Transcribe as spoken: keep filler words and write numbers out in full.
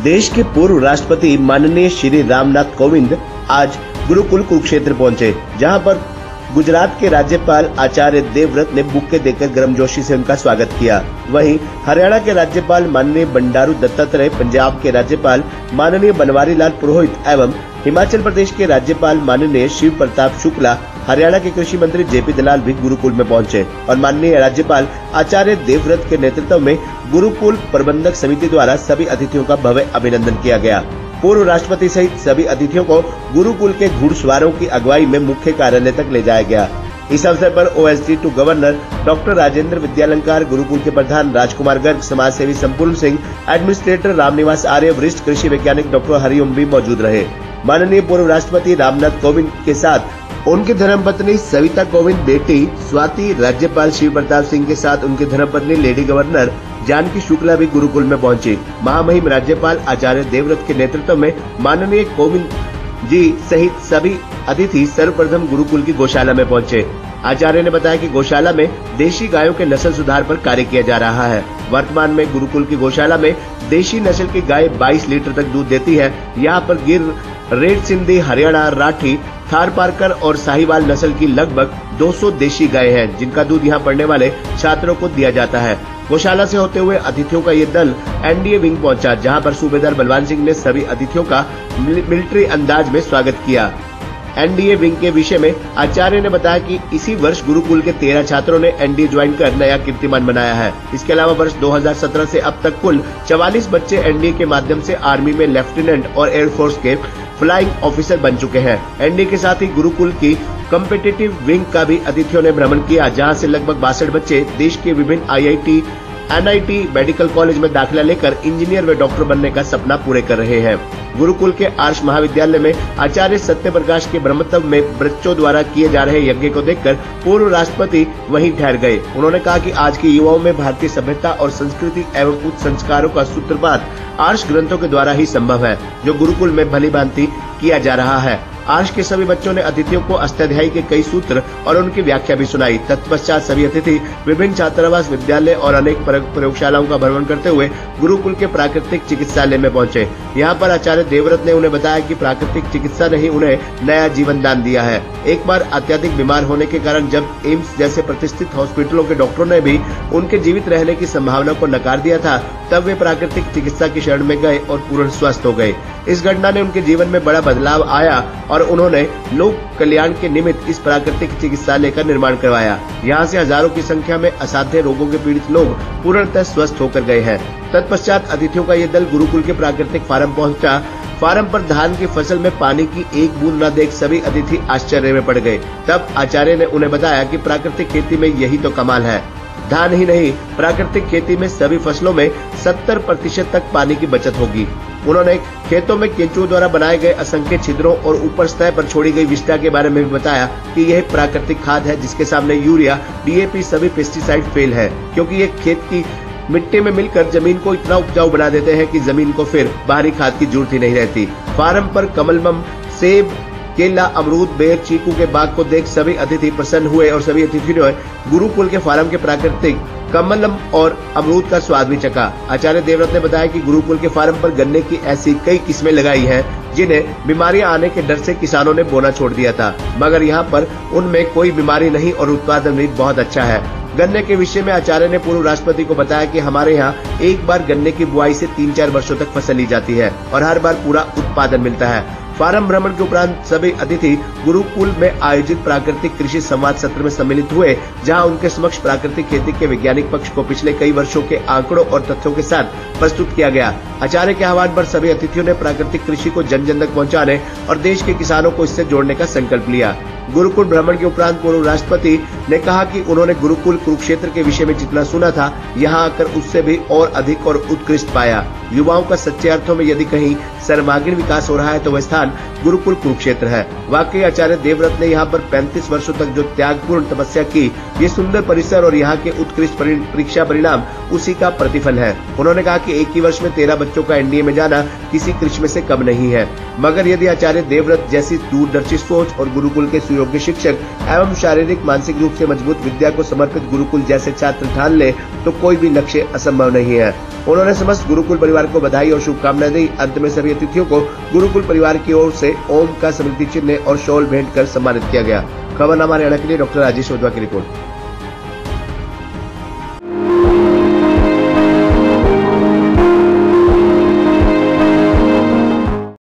देश के पूर्व राष्ट्रपति माननीय श्री रामनाथ कोविंद आज गुरुकुल कुरुक्षेत्र पहुंचे, जहां पर गुजरात के राज्यपाल आचार्य देवव्रत ने बुक्के देकर गर्मजोशी से उनका स्वागत किया। वहीं हरियाणा के राज्यपाल माननीय बंडारू दत्तात्रेय, पंजाब के राज्यपाल माननीय बनवारी लाल पुरोहित एवं हिमाचल प्रदेश के राज्यपाल माननीय शिव प्रताप शुक्ला, हरियाणा के कृषि मंत्री जेपी दलाल भी गुरुकुल में पहुंचे और माननीय राज्यपाल आचार्य देवव्रत के नेतृत्व में गुरुकुल प्रबंधक समिति द्वारा सभी अतिथियों का भव्य अभिनंदन किया गया। पूर्व राष्ट्रपति सहित सभी अतिथियों को गुरुकुल के घुड़सवारों की अगुवाई में मुख्य कार्यालय तक ले जाया गया। इस अवसर पर OSD to governor doctor Rajendra Vidyalankar, Gurukul के प्रधान राजकुमार गर्ग, समाज सेवी संपूर्ण सिंह, एडमिनिस्ट्रेटर रामनिवास आर्य, वरिष्ठ कृषि वैज्ञानिक डॉक्टर हरिओम भी मौजूद रहे। माननीय पूर्व राष्ट्रपति रामनाथ कोविंद के साथ उनकी धर्मपत्नी सविता कोविंद, बेटी स्वाति, राज्यपाल शिव प्रताप सिंह के साथ उनकी धर्मपत्नी लेडी गवर्नर जानकी शुक्ला भी गुरुकुल में पहुंची। महामहिम राज्यपाल आचार्य देवव्रत के नेतृत्व में माननीय कोविंद जी सहित सभी अतिथि सर्वप्रथम गुरुकुल की गौशाला में पहुंचे। आचार्य ने बताया कि गौशाला में देशी गायों के नस्ल सुधार पर कार्य किया जा रहा है। वर्तमान में गुरुकुल की गौशाला में देशी नस्ल की गाय बाईस लीटर तक दूध देती है। यहाँ पर गिर, रेड सिंधी, हरियाणा, राठी, थारपारकर और साहिवाल नस्ल की लगभग दो सौ देशी गाय हैं, जिनका दूध यहाँ पढ़ने वाले छात्रों को दिया जाता है। गौशाला से होते हुए अतिथियों का ये दल एनडीए विंग पहुंचा, जहां पर सूबेदार बलवान सिंह ने सभी अतिथियों का मिलिट्री अंदाज में स्वागत किया। एनडीए विंग के विषय में आचार्य ने बताया कि इसी वर्ष गुरुकुल के तेरह छात्रों ने एनडीए ज्वाइन कर नया कीर्तिमान बनाया है। इसके अलावा वर्ष दो हज़ार सत्रह से अब तक कुल चवालीस बच्चे एनडीए के माध्यम से आर्मी में लेफ्टिनेंट और एयरफोर्स के फ्लाइंग ऑफिसर बन चुके हैं। एनडीए के साथ ही गुरुकुल की कॉम्पिटिटिव विंग का भी अतिथियों ने भ्रमण किया, जहां से लगभग बासठ बच्चे देश के विभिन्न आईआईटी, एनआईटी, मेडिकल कॉलेज में दाखिला लेकर इंजीनियर व डॉक्टर बनने का सपना पूरे कर रहे हैं। गुरुकुल के आर्ष महाविद्यालय में आचार्य सत्य प्रकाश के ब्रह्मत्व में बच्चों द्वारा किए जा रहे यज्ञ को देखकर पूर्व राष्ट्रपति वहीं ठहर गए। उन्होंने कहा कि आज के युवाओं में भारतीय सभ्यता और संस्कृति एवं उच्च संस्कारों का सूत्रपात आर्ष ग्रंथों के द्वारा ही संभव है, जो गुरुकुल में भली भांति किया जा रहा है। आर्ष के सभी बच्चों ने अतिथियों को अष्टाध्यायी के कई सूत्र और उनकी व्याख्या भी सुनाई। तत्पश्चात सभी अतिथि विभिन्न छात्रावास, विद्यालय और अनेक प्रयोगशालाओं का भ्रमण करते हुए गुरुकुल के प्राकृतिक चिकित्सालय में पहुंचे। यहाँ पर आचार्य देवव्रत ने उन्हें बताया कि प्राकृतिक चिकित्सा ने ही उन्हें नया जीवन दान दिया है। एक बार अत्यधिक बीमार होने के कारण जब एम्स जैसे प्रतिष्ठित हॉस्पिटलों के डॉक्टरों ने भी उनके जीवित रहने की संभावना को नकार दिया था, तब वे प्राकृतिक चिकित्सा की शरण में गए और पूर्ण स्वस्थ हो गए। इस घटना ने उनके जीवन में बड़ा बदलाव आया और उन्होंने लोक कल्याण के निमित्त इस प्राकृतिक चिकित्सालय का निर्माण करवाया। यहाँ से हजारों की संख्या में असाध्य रोगों के पीड़ित लोग पूर्णतः स्वस्थ होकर गए हैं। तत्पश्चात अतिथियों का ये दल गुरुकुल के प्राकृतिक फार्म पहुंचा। फार्म पर धान की फसल में पानी की एक बूंद न देख सभी अतिथि आश्चर्य में पड़ गए। तब आचार्य ने उन्हें बताया कि प्राकृतिक खेती में यही तो कमाल है। धान ही नहीं, प्राकृतिक खेती में सभी फसलों में सत्तर प्रतिशत तक पानी की बचत होगी। उन्होंने खेतों में केंचुओं द्वारा बनाए गए असंख्य छिद्रों और ऊपर सतह पर छोड़ी गई विष्ठा के बारे में भी बताया कि यह प्राकृतिक खाद है, जिसके सामने यूरिया, डीएपी, सभी पेस्टिसाइड फेल है, क्योंकि ये खेत की मिट्टी में मिलकर जमीन को इतना उपजाऊ बना देते हैं कि जमीन को फिर बाहरी खाद की जरूरत ही नहीं रहती। फार्म पर कमलम, सेब, केला, अमरूद, बेर, चीकू के बाग को देख सभी अतिथि प्रसन्न हुए और सभी अतिथियों ने गुरुकुल के फार्म के प्राकृतिक कमलम और अमरूद का स्वाद भी चखा। आचार्य देवव्रत ने बताया कि गुरुकुल के फार्म पर गन्ने की ऐसी कई किस्में लगाई हैं, जिन्हें बीमारियां आने के डर से किसानों ने बोना छोड़ दिया था, मगर यहाँ पर उनमें कोई बीमारी नहीं और उत्पादन भी बहुत अच्छा है। गन्ने के विषय में आचार्य ने पूर्व राष्ट्रपति को बताया कि हमारे यहाँ एक बार गन्ने की बुआई से तीन चार वर्षों तक फसल ली जाती है और हर बार पूरा उत्पादन मिलता है। फार्म भ्रमण के उपरांत सभी अतिथि गुरुकुल में आयोजित प्राकृतिक कृषि संवाद सत्र में सम्मिलित हुए, जहां उनके समक्ष प्राकृतिक खेती के वैज्ञानिक पक्ष को पिछले कई वर्षों के आंकड़ों और तथ्यों के साथ प्रस्तुत किया गया। आचार्य के आह्वान पर सभी अतिथियों ने प्राकृतिक कृषि को जन जन तक पहुंचाने और देश के किसानों को इससे जोड़ने का संकल्प लिया। गुरुकुल भ्रमण के उपरांत पूर्व राष्ट्रपति ने कहा कि उन्होंने गुरुकुल कुरुक्षेत्र के विषय में जितना सुना था, यहाँ आकर उससे भी और अधिक और उत्कृष्ट पाया। युवाओं का सच्चे अर्थों में यदि कहीं सर्वांगीण विकास हो रहा है तो वह स्थान गुरुकुल कुरुक्षेत्र है। वाकई आचार्य देवव्रत ने यहाँ पर पैंतीस वर्षों तक जो त्यागपूर्ण तपस्या की, ये सुंदर परिसर और यहाँ के उत्कृष्ट परीक्षा परिणाम उसी का प्रतिफल है। उन्होंने कहा कि एक ही वर्ष में तेरह बच्चों का एनडीए में जाना किसी कृष्ण से कम नहीं है, मगर यदि आचार्य देवव्रत जैसी दूरदर्शी सोच और गुरुकुल के सुयोग्य शिक्षक एवं शारीरिक मानसिक रूप से मजबूत विद्या को समर्पित गुरुकुल जैसे छात्र ठान ले तो कोई भी लक्ष्य असंभव नहीं है। उन्होंने समस्त गुरुकुल परिवार परिवार को बधाई और शुभकामनाएं दी। अंत में सभी अतिथियों को गुरुकुल परिवार की ओर से ओम का स्मृति चिन्ह और शॉल भेंट कर सम्मानित किया गया। खबरनामा हरियाणा के लिए डॉक्टर राजेश वधवा की रिपोर्ट।